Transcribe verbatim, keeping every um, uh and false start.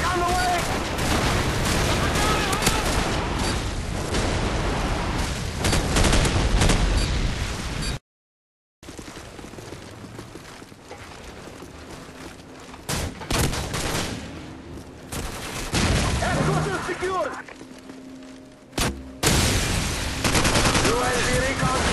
on the way! Headquarters secured! U A V recon